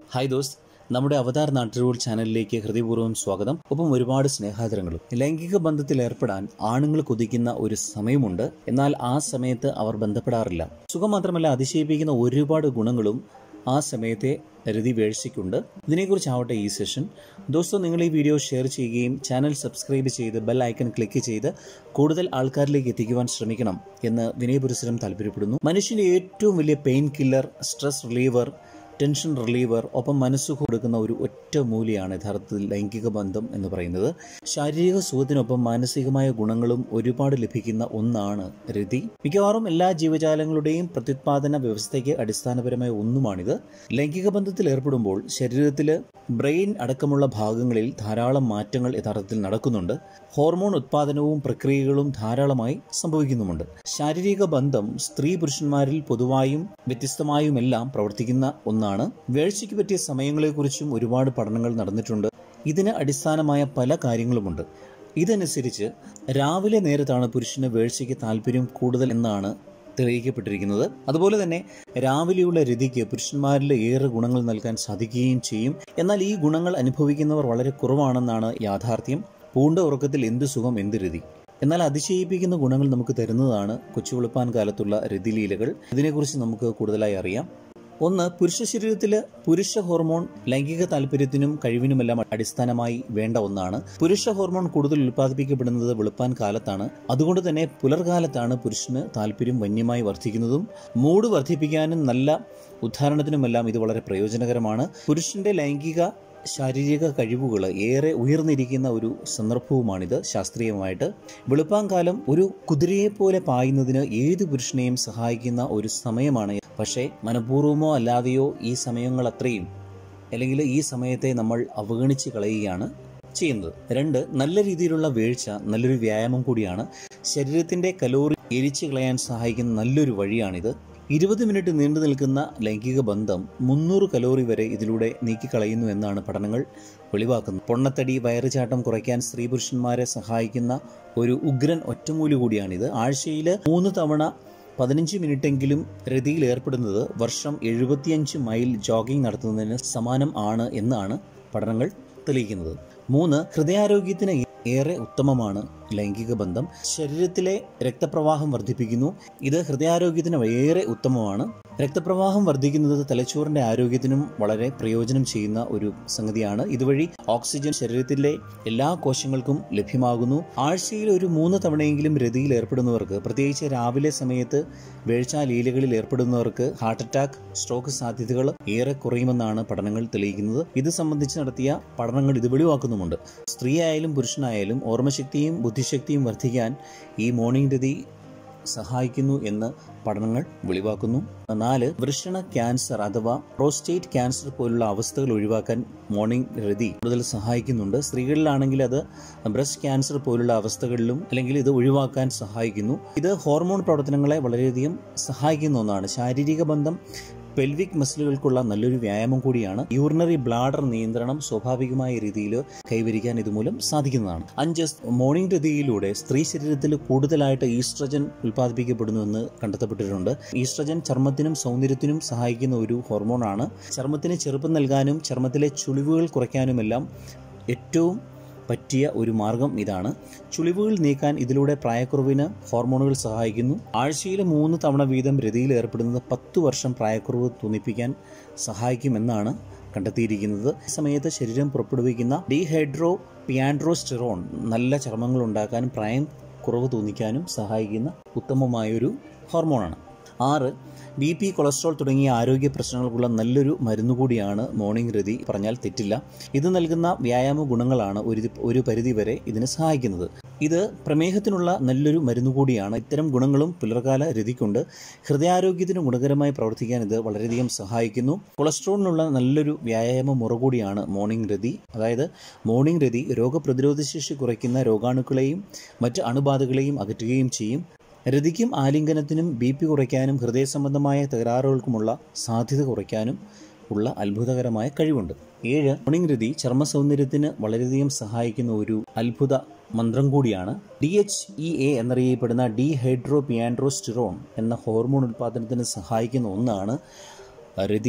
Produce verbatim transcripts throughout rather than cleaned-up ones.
Hi ദോസ്ത്, നമ്മുടെ അവതാർ നാട്ടുകൂൾ ചാനലിലേക്ക് ഹൃദയപൂർവ്വം സ്വാഗതം. ഒപ്പം ഒരുപാട് സ്നേഹാദരങ്ങളും. ലൈംഗിക ബന്ധത്തിൽ ഏർപ്പെടാൻ ആണുങ്ങൾ കൊതിക്കുന്ന ഒരു സമയമുണ്ട്. എന്നാൽ ആ സമയത്ത് അവർ ബന്ധപ്പെടാറില്ല. സുഖം മാത്രമല്ല, അതിശയിപ്പിക്കുന്ന ഒരുപാട് ഗുണങ്ങളും ആ സമയത്തെ രതി വേഴ്ചയ്ക്കുണ്ട്. ഇതിനെക്കുറിച്ചാവട്ടെ ഈ സെഷൻ. ദോസ്തോ, നിങ്ങൾ ഈ വീഡിയോ ഷെയർ ചെയ്യുകയും ചാനൽ സബ്സ്ക്രൈബ് ചെയ്ത് ബെൽ ഐക്കൺ ക്ലിക്ക് ചെയ്ത് കൂടുതൽ ആൾക്കാരിലേക്ക് എത്തിക്കുവാൻ ശ്രമിക്കണം എന്ന് വിനയപുരസരം താല്പര്യപ്പെടുന്നു. മനുഷ്യന്റെ ഏറ്റവും വലിയ pain killer, stress reliever, tension reliever, ഒപ്പം മനസ്സുഖം കൊടുക്കുന്ന ഒരു ഒറ്റ മൂലിയാണ് യഥാർത്ഥത്തിൽ ലൈംഗിക ബന്ധം എന്ന് പറയുന്നത്. ശാരീരിക സുഖത്തിനൊപ്പം മാനസികമായ ഗുണങ്ങളും ഒരുപാട് ലഭിക്കുന്ന ഒന്നാണ് രതി. മിക്കവാറും എല്ലാ ജീവജാലങ്ങളുടെയും പ്രത്യുത്പാദന വ്യവസ്ഥയ്ക്ക് അടിസ്ഥാനപരമായ ഒന്നുമാണിത്. ലൈംഗിക ബന്ധത്തിൽ ഏർപ്പെടുമ്പോൾ ശരീരത്തിൽ ബ്രെയിൻ അടക്കമുള്ള ഭാഗങ്ങളിൽ ധാരാളം മാറ്റങ്ങൾ യഥാർത്ഥത്തിൽ നടക്കുന്നുണ്ട്. ഹോർമോൺ ഉത്പാദനവും പ്രക്രിയകളും ധാരാളമായി സംഭവിക്കുന്നുമുണ്ട്. ശാരീരിക ബന്ധം സ്ത്രീ പുരുഷന്മാരിൽ പൊതുവായും വ്യത്യസ്തമായുമെല്ലാം പ്രവർത്തിക്കുന്ന ഒന്നാണ്. വേഴ്ചയ്ക്ക് പറ്റിയ സമയങ്ങളെക്കുറിച്ചും ഒരുപാട് പഠനങ്ങൾ നടന്നിട്ടുണ്ട്. ഇതിന് അടിസ്ഥാനമായ പല കാര്യങ്ങളുമുണ്ട്. ഇതനുസരിച്ച് രാവിലെ നേരത്താണ് പുരുഷന് വേഴ്ചയ്ക്ക് താല്പര്യം കൂടുതൽ എന്നാണ് തെളിയിക്കപ്പെട്ടിരിക്കുന്നത്. അതുപോലെ തന്നെ രാവിലെയുള്ള രതിക്ക് പുരുഷന്മാരിൽ ഏറെ ഗുണങ്ങൾ നൽകാൻ സാധിക്കുകയും ചെയ്യും. എന്നാൽ ഈ ഗുണങ്ങൾ അനുഭവിക്കുന്നവർ വളരെ കുറവാണെന്നാണ് യാഥാർത്ഥ്യം. പൂണ്ട ഉറക്കത്തിൽ എന്ത് സുഖം, എന്ത് രതി. എന്നാൽ അതിശയിപ്പിക്കുന്ന ഗുണങ്ങൾ നമുക്ക് തരുന്നതാണ് കൊച്ചുവെളുപ്പാൻ കാലത്തുള്ള രതിലീലകൾ. ഇതിനെക്കുറിച്ച് നമുക്ക് കൂടുതലായി അറിയാം. ഒന്ന്, പുരുഷ ശരീരത്തിൽ പുരുഷ ഹോർമോൺ ലൈംഗിക താല്പര്യത്തിനും കഴിവിനുമെല്ലാം അടിസ്ഥാനമായി വേണ്ട ഒന്നാണ്. പുരുഷ ഹോർമോൺ കൂടുതൽ ഉൽപ്പാദിപ്പിക്കപ്പെടുന്നത് വെളുപ്പാൻ കാലത്താണ്. അതുകൊണ്ട് തന്നെ പുലർകാലത്താണ് പുരുഷന് താല്പര്യം വന്യമായി വർദ്ധിക്കുന്നതും മൂഡ് വർദ്ധിപ്പിക്കാനും നല്ല ഉദ്ധാരണത്തിനുമെല്ലാം ഇത് വളരെ പ്രയോജനകരമാണ്. പുരുഷന്റെ ലൈംഗിക ശാരീരിക കഴിവുകൾ ഏറെ ഉയർന്നിരിക്കുന്ന ഒരു സന്ദർഭവുമാണിത്. ശാസ്ത്രീയമായിട്ട് വെളുപ്പാങ്കാലം ഒരു കുതിരയെപ്പോലെ പായുന്നതിന് ഏത് പുരുഷനെയും സഹായിക്കുന്ന ഒരു സമയമാണ്. പക്ഷേ മനഃപൂർവ്വമോ അല്ലാതെയോ ഈ സമയങ്ങൾ അത്രയും അല്ലെങ്കിൽ ഈ സമയത്തെ നമ്മൾ അവഗണിച്ച് കളയുകയാണ് ചെയ്യുന്നത്. രണ്ട്, നല്ല രീതിയിലുള്ള വീഴ്ച നല്ലൊരു വ്യായാമം കൂടിയാണ്. ശരീരത്തിന്റെ കലോറി എരിച്ചു കളയാൻ സഹായിക്കുന്ന നല്ലൊരു വഴിയാണിത്. ഇരുപത് മിനിറ്റ് നീണ്ടു നിൽക്കുന്ന ലൈംഗിക ബന്ധം മുന്നൂറ് കലോറി വരെ ഇതിലൂടെ നീക്കിക്കളയുന്നു എന്നാണ് പഠനങ്ങൾ വെളിവാക്കുന്നത്. പൊണ്ണത്തടി, വയറുചാട്ടം കുറയ്ക്കാൻ സ്ത്രീ പുരുഷന്മാരെ സഹായിക്കുന്ന ഒരു ഉഗ്രൻ ഒറ്റമൂലി കൂടിയാണിത്. ആഴ്ചയിൽ മൂന്ന് തവണ പതിനഞ്ച് മിനിറ്റെങ്കിലും രതിയിൽ ഏർപ്പെടുന്നത് വർഷം എഴുപത്തിയഞ്ച് മൈൽ ജോഗിംഗ് നടത്തുന്നതിന് സമാനം ആണ് എന്നാണ് പഠനങ്ങൾ തെളിയിക്കുന്നത്. മൂന്ന്, ഹൃദയാരോഗ്യത്തിന് ഏറെ ഉത്തമമാണ് ലൈംഗിക ബന്ധം. ശരീരത്തിലെ രക്തപ്രവാഹം വർദ്ധിപ്പിക്കുന്നു. ഇത് ഹൃദയാരോഗ്യത്തിന് ഏറെ ഉത്തമമാണ്. രക്തപ്രവാഹം വർദ്ധിക്കുന്നത് തലച്ചോറിന്റെ ആരോഗ്യത്തിനും വളരെ പ്രയോജനം ചെയ്യുന്ന ഒരു സംഗതിയാണ്. ഇതുവഴി ഓക്സിജൻ ശരീരത്തിലെ എല്ലാ കോശങ്ങൾക്കും ലഭ്യമാകുന്നു. ആഴ്ചയിൽ ഒരു മൂന്ന് തവണയെങ്കിലും രതിയിൽ ഏർപ്പെടുന്നവർക്ക്, പ്രത്യേകിച്ച് രാവിലെ സമയത്ത് വേഴ്ചാലീലകളിൽ ഏർപ്പെടുന്നവർക്ക് ഹാർട്ട് അറ്റാക്ക്, സ്ട്രോക്ക് സാധ്യതകൾ ഏറെ കുറയുമെന്നാണ് പഠനങ്ങൾ തെളിയിക്കുന്നത്. ഇത് സംബന്ധിച്ച് നടത്തിയ പഠനങ്ങൾ ഇത് വെളിവാക്കുന്നുമുണ്ട്. സ്ത്രീയായാലും പുരുഷനായാലും ഓർമ്മശക്തിയും ബുദ്ധിശക്തിയും വർദ്ധിക്കാൻ ഈ മോർണിംഗ് രതി സഹായിക്കുന്നു എന്ന് പഠനങ്ങൾ വെളിവാക്കുന്നു. നാല്, വൃഷണ ക്യാൻസർ അഥവാ പ്രോസ്റ്റേറ്റ് ക്യാൻസർ പോലുള്ള അവസ്ഥകൾ ഒഴിവാക്കാൻ മോർണിംഗ് രതി കൂടുതൽ സഹായിക്കുന്നുണ്ട്. സ്ത്രീകളിലാണെങ്കിൽ അത് ബ്രസ്റ്റ് ക്യാൻസർ പോലുള്ള അവസ്ഥകളിലും അല്ലെങ്കിൽ ഇത് ഒഴിവാക്കാൻ സഹായിക്കുന്നു. ഇത് ഹോർമോൺ പ്രവർത്തനങ്ങളെ വളരെയധികം സഹായിക്കുന്ന ഒന്നാണ്. ശാരീരിക ബന്ധം പെൽവിക് മസിലുകൾക്കുള്ള നല്ലൊരു വ്യായാമം കൂടിയാണ്. യൂറിനറി ബ്ലാഡർ നിയന്ത്രണം സ്വാഭാവികമായ രീതിയിൽ കൈവരിക്കാൻ ഇതുമൂലം സാധിക്കുന്നതാണ്. അഞ്ച്, മോർണിംഗ് രതിയിലൂടെ സ്ത്രീ ശരീരത്തിൽ കൂടുതലായിട്ട് ഈസ്ട്രജൻ ഉൽപ്പാദിപ്പിക്കപ്പെടുന്നുവെന്ന് കണ്ടെത്തപ്പെട്ടിട്ടുണ്ട്. ഈസ്ട്രജൻ ചർമ്മത്തിനും സൗന്ദര്യത്തിനും സഹായിക്കുന്ന ഒരു ഹോർമോണാണ്. ചർമ്മത്തിന് ചെറുപ്പം നൽകാനും ചർമ്മത്തിലെ ചുളിവുകൾ കുറയ്ക്കാനുമെല്ലാം ഏറ്റവും പറ്റിയ ഒരു മാർഗം ഇതാണ്. ചുളിവുകൾ നീക്കാൻ ഇതിലൂടെ പ്രായക്കുറവിന് ഹോർമോണുകൾ സഹായിക്കുന്നു. ആഴ്ചയിൽ മൂന്ന് തവണ വീതം രതിയിൽ ഏർപ്പെടുന്നത് പത്തു വർഷം പ്രായക്കുറവ് തോന്നിപ്പിക്കാൻ സഹായിക്കുമെന്നാണ് കണ്ടെത്തിയിരിക്കുന്നത്. ഈ സമയത്ത് ശരീരം പുറപ്പെടുവിക്കുന്ന ഡീഹൈഡ്രോ പിയാൻഡ്രോസ്റ്റെറോൺ നല്ല ചർമ്മങ്ങൾ ഉണ്ടാക്കാനും പ്രായം കുറവ് തോന്നിക്കാനും സഹായിക്കുന്ന ഉത്തമമായൊരു ഹോർമോണാണ്. ആറ്, ബി പി, കൊളസ്ട്രോൾ തുടങ്ങിയ ആരോഗ്യ പ്രശ്നങ്ങൾക്കുള്ള നല്ലൊരു മരുന്നുകൂടിയാണ് മോർണിംഗ് രതി. പറഞ്ഞാൽ തെറ്റില്ല. ഇത് നൽകുന്ന വ്യായാമ ഗുണങ്ങളാണ് ഒരു ഒരു പരിധിവരെ ഇതിന് സഹായിക്കുന്നത്. ഇത് പ്രമേഹത്തിനുള്ള നല്ലൊരു മരുന്നുകൂടിയാണ്. ഇത്തരം ഗുണങ്ങളും പുലർകാല രതിക്കുണ്ട്. ഹൃദയാരോഗ്യത്തിന് ഗുണകരമായി പ്രവർത്തിക്കാൻ ഇത് വളരെയധികം സഹായിക്കുന്നു. കൊളസ്ട്രോളിനുള്ള നല്ലൊരു വ്യായാമ മുറ കൂടിയാണ് മോർണിംഗ് രതി. അതായത് മോർണിംഗ് രതി രോഗപ്രതിരോധശേഷി കുറയ്ക്കുന്ന രോഗാണുക്കളെയും മറ്റ് അണുബാധകളെയും അകറ്റുകയും ചെയ്യും. രതിക്കും ആലിംഗനത്തിനും ബി പി കുറയ്ക്കാനും ഹൃദയ സംബന്ധമായ തകരാറുകൾക്കുമുള്ള സാധ്യത കുറയ്ക്കാനും ഉള്ള അത്ഭുതകരമായ കഴിവുണ്ട്. ഏഴ്, മോർണിംഗ് രതി ചർമ്മ സൗന്ദര്യത്തിന് വളരെയധികം സഹായിക്കുന്ന ഒരു അത്ഭുത മന്ത്രം കൂടിയാണ്. ഡി എച്ച് ഇ എ എന്നറിയപ്പെടുന്ന ഡീഹൈഡ്രോ പിയാൻഡ്രോസ്റ്റെറോൺ എന്ന ഹോർമോൺ ഉൽപ്പാദനത്തിന് സഹായിക്കുന്ന ഒന്നാണ് രതി.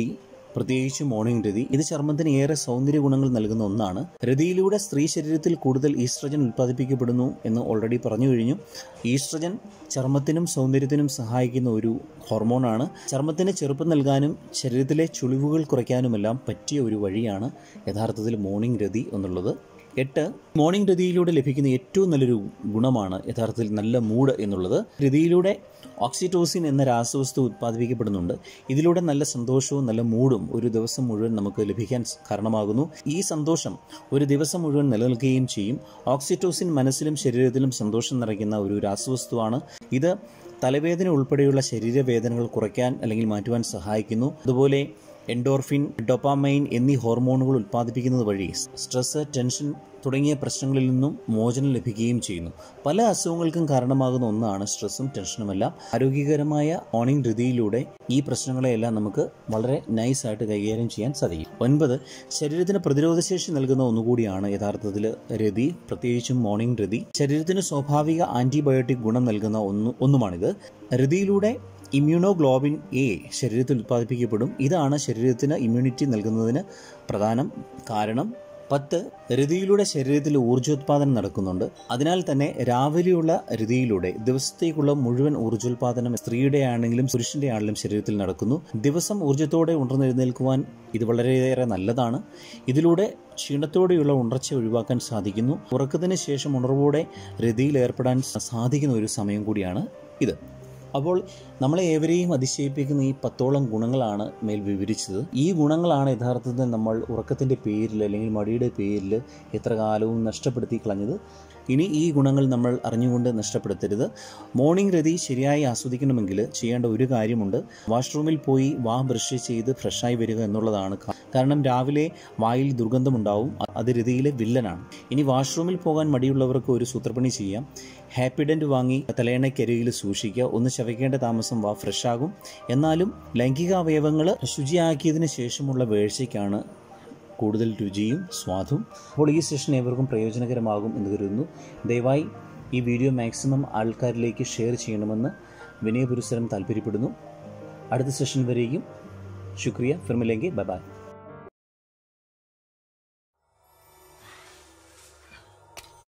പ്രത്യേകിച്ച് മോർണിംഗ് രതി. ഇത് ചർമ്മത്തിന് ഏറെ സൗന്ദര്യ ഗുണങ്ങൾ നൽകുന്ന ഒന്നാണ്. രതിയിലൂടെ സ്ത്രീ ശരീരത്തിൽ കൂടുതൽ ഈസ്ട്രജൻ ഉൽപ്പാദിപ്പിക്കപ്പെടുന്നു എന്ന് ഓൾറെഡി പറഞ്ഞു കഴിഞ്ഞു. ഈസ്ട്രജൻ ചർമ്മത്തിനും സൗന്ദര്യത്തിനും സഹായിക്കുന്ന ഒരു ഹോർമോണാണ്. ചർമ്മത്തിന് ചെറുപ്പം നൽകാനും ശരീരത്തിലെ ചുളിവുകൾ കുറയ്ക്കാനുമെല്ലാം പറ്റിയ ഒരു വഴിയാണ് യഥാർത്ഥത്തിൽ മോർണിംഗ് രതി എന്നുള്ളത്. എട്ട്, മോർണിംഗ് രതിയിലൂടെ ലഭിക്കുന്ന ഏറ്റവും നല്ലൊരു ഗുണമാണ് യഥാർത്ഥത്തിൽ നല്ല മൂഡ് എന്നുള്ളത്. രതിയിലൂടെ ഓക്സിറ്റോസിൻ എന്ന രാസവസ്തു ഉത്പാദിപ്പിക്കപ്പെടുന്നുണ്ട്. ഇതിലൂടെ നല്ല സന്തോഷവും നല്ല മൂഡും ഒരു ദിവസം മുഴുവൻ നമുക്ക് ലഭിക്കാൻ കാരണമാകുന്നു. ഈ സന്തോഷം ഒരു ദിവസം മുഴുവൻ നിലനിൽക്കുകയും ചെയ്യും. ഓക്സിറ്റോസിൻ മനസ്സിലും ശരീരത്തിലും സന്തോഷം നിറയ്ക്കുന്ന ഒരു രാസവസ്തുവാണ്. ഇത് തലവേദന ഉൾപ്പെടെയുള്ള ശരീരവേദനകൾ കുറയ്ക്കാൻ അല്ലെങ്കിൽ മാറ്റുവാൻ സഹായിക്കുന്നു. അതുപോലെ എൻഡോർഫിൻ, ഡോപ്പാമൈൻ എന്നീ ഹോർമോണുകൾ ഉൽപ്പാദിപ്പിക്കുന്നത് വഴി സ്ട്രെസ്, ടെൻഷൻ തുടങ്ങിയ പ്രശ്നങ്ങളിൽ നിന്നും മോചനം ലഭിക്കുകയും ചെയ്യുന്നു. പല അസുഖങ്ങൾക്കും കാരണമാകുന്ന ഒന്നാണ് സ്ട്രെസ്സും ടെൻഷനുമെല്ലാം. ആരോഗ്യകരമായ മോർണിംഗ് രതിയിലൂടെ ഈ പ്രശ്നങ്ങളെയെല്ലാം നമുക്ക് വളരെ നൈസായിട്ട് കൈകാര്യം ചെയ്യാൻ സാധിക്കും. ഒൻപത്, ശരീരത്തിന് പ്രതിരോധശേഷി നൽകുന്ന ഒന്നുകൂടിയാണ് യഥാർത്ഥത്തിൽ രതി, പ്രത്യേകിച്ചും മോർണിംഗ് രതി. ശരീരത്തിന് സ്വാഭാവിക ആന്റിബയോട്ടിക് ഗുണം നൽകുന്ന ഒന്ന് ഒന്നുമാണിത്. രതിയിലൂടെ ഇമ്മ്യൂണോഗ്ലോബിൻ എ ശരീരത്തിൽ ഉത്പാദിപ്പിക്കപ്പെടും. ഇതാണ് ശരീരത്തിന് ഇമ്മ്യൂണിറ്റി നൽകുന്നതിന് പ്രധാനം കാരണം. പത്ത്, രതിയിലൂടെ ശരീരത്തിൽ ഊർജ്ജോത്പാദനം നടക്കുന്നുണ്ട്. അതിനാൽ തന്നെ രാവിലെയുള്ള രതിയിലൂടെ ദിവസത്തേക്കുള്ള മുഴുവൻ ഊർജ്ജോത്പാദനം സ്ത്രീയുടെ ആണെങ്കിലും പുരുഷന്റെ ആണെങ്കിലും ശരീരത്തിൽ നടക്കുന്നു. ദിവസം ഊർജ്ജത്തോടെ ഉണർന്നെഴുന്നേൽക്കുവാൻ ഇത് വളരെയേറെ നല്ലതാണ്. ഇതിലൂടെ ക്ഷീണത്തോടെയുള്ള ഉണർച്ച ഒഴിവാക്കാൻ സാധിക്കുന്നു. ഉറക്കത്തിന് ശേഷം ഉണർവോടെ രതിയിൽ ഏർപ്പെടാൻ സാധിക്കുന്ന ഒരു സമയം കൂടിയാണ് ഇത്. അപ്പോൾ നമ്മളെ ഏവരെയും അതിശയിപ്പിക്കുന്ന ഈ പത്തോളം ഗുണങ്ങളാണ് മേൽ വിവരിച്ചത്. ഈ ഗുണങ്ങളാണ് യഥാർത്ഥത്തിൽ നമ്മൾ ഉറക്കത്തിൻ്റെ പേരിൽ അല്ലെങ്കിൽ മടിയുടെ പേരിൽ എത്ര കാലവും നഷ്ടപ്പെടുത്തി കളഞ്ഞത്. ഇനി ഈ ഗുണങ്ങൾ നമ്മൾ അറിഞ്ഞുകൊണ്ട് നഷ്ടപ്പെടുത്തരുത്. മോർണിംഗ് രതി ശരിയായി ആസ്വദിക്കണമെങ്കിൽ ചെയ്യേണ്ട ഒരു കാര്യമുണ്ട്. വാഷ്റൂമിൽ പോയി വാ ബ്രഷ് ചെയ്ത് ഫ്രഷായി വരിക എന്നുള്ളതാണ്. കാരണം രാവിലെ വായിൽ ദുർഗന്ധമുണ്ടാവും. അത് രതിയിലെ വില്ലനാണ്. ഇനി വാഷ്റൂമിൽ പോകാൻ മടിയുള്ളവർക്ക് ഒരു സൂത്രപ്പണി ചെയ്യാം. ഹാപ്പിഡൻറ്റ് വാങ്ങി തലയണക്കരികിൽ സൂക്ഷിക്കുക. ഒന്ന് ചവയ്ക്കേണ്ട താമസം വാ ഫ്രഷാകും. എന്നാലും ലൈംഗികാവയവങ്ങൾ ശുചിയാക്കിയതിന് ശേഷമുള്ള വീഴ്ചയ്ക്കാണ് കൂടുതൽ രുചിയും സ്വാദും. അപ്പോൾ ഈ സെഷൻ ഏവർക്കും പ്രയോജനകരമാകും എന്ന് കരുതുന്നു. ദയവായി ഈ വീഡിയോ മാക്സിമം ആൾക്കാരിലേക്ക് ഷെയർ ചെയ്യണമെന്ന് വിനയപുരസ്സരം താല്പര്യപ്പെടുന്നു. അടുത്ത സെഷൻ വരെയും ശുക്രിയ. ഫിർ മിലേംഗെ. Bye bye.